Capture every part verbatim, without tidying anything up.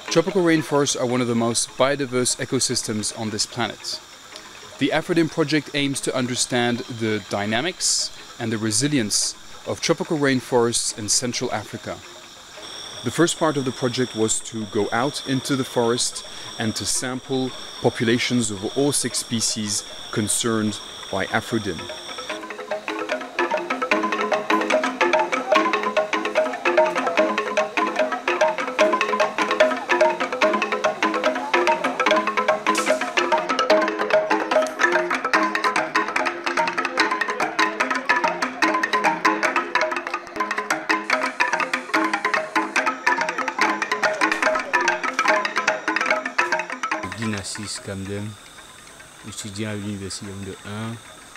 Tropical rainforests are one of the most biodiverse ecosystems on this planet. The Aphrodite project aims to understand the dynamics and the resilience of tropical rainforests in Central Africa. The first part of the project was to go out into the forest and to sample populations of all six species concerned by Aphrodite. Narcisse Camden, étudiant à l'université de un.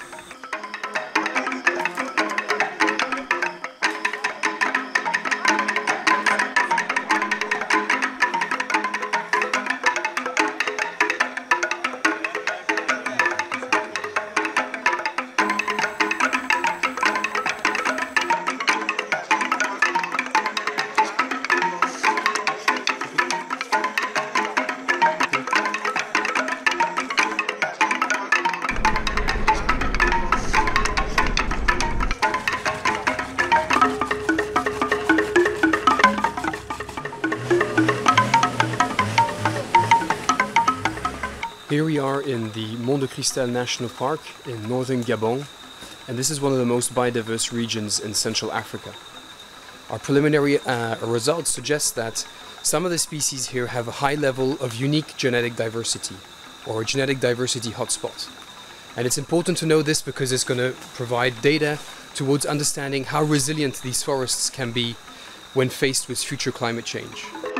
Here we are in the Mont de Cristal National Park in northern Gabon, and this is one of the most biodiverse regions in Central Africa. Our preliminary uh, results suggest that some of the species here have a high level of unique genetic diversity, or a genetic diversity hotspot. And it's important to know this because it's going to provide data towards understanding how resilient these forests can be when faced with future climate change.